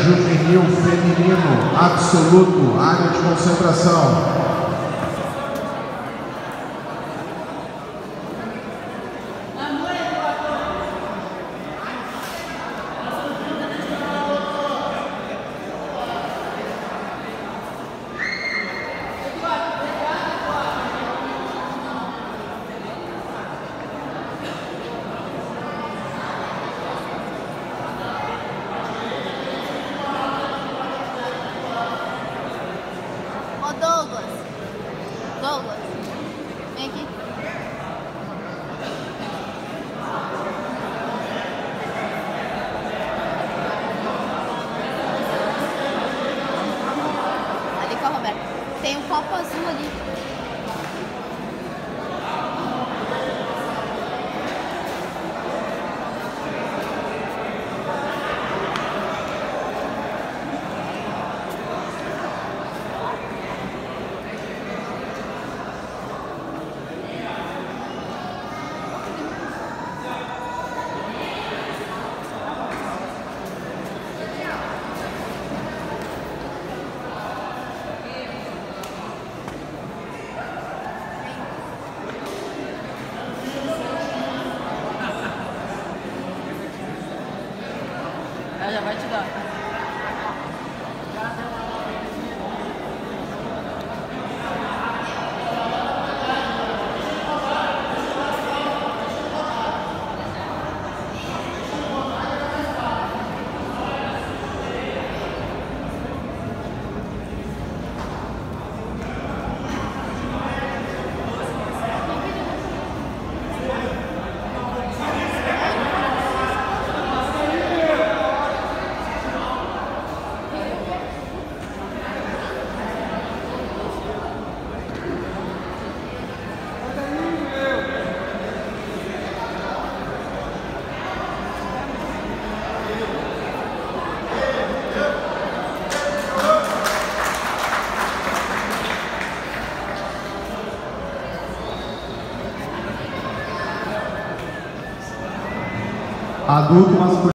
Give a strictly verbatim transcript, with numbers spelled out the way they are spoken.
juvenil feminino absoluto, área de concentração. Ô Douglas, Douglas, vem aqui. Ali com a Roberta. Tem um copo azul ali. Ela já vai te dar. Adulto masculino.